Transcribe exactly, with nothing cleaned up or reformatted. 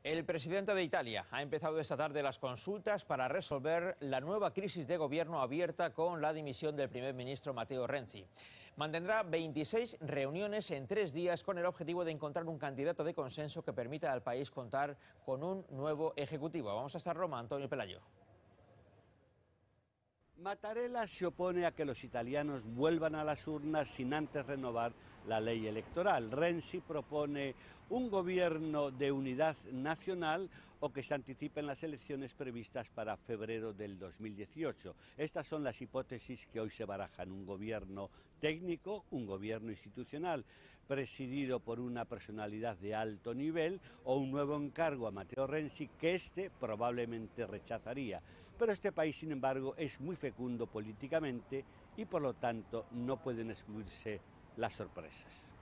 El presidente de Italia ha empezado esta tarde las consultas para resolver la nueva crisis de gobierno abierta con la dimisión del primer ministro Matteo Renzi. Mantendrá veintiséis reuniones en tres días con el objetivo de encontrar un candidato de consenso que permita al país contar con un nuevo ejecutivo. Vamos hasta Roma, Antonio Pelayo. Mattarella se opone a que los italianos vuelvan a las urnas sin antes renovar la ley electoral. Renzi propone un gobierno de unidad nacional o que se anticipen las elecciones previstas para febrero del dos mil dieciocho. Estas son las hipótesis que hoy se barajan: un gobierno técnico, un gobierno institucional presidido por una personalidad de alto nivel o un nuevo encargo a Matteo Renzi que éste probablemente rechazaría. Pero este país, sin embargo, es muy fecundo políticamente y por lo tanto no pueden excluirse las sorpresas.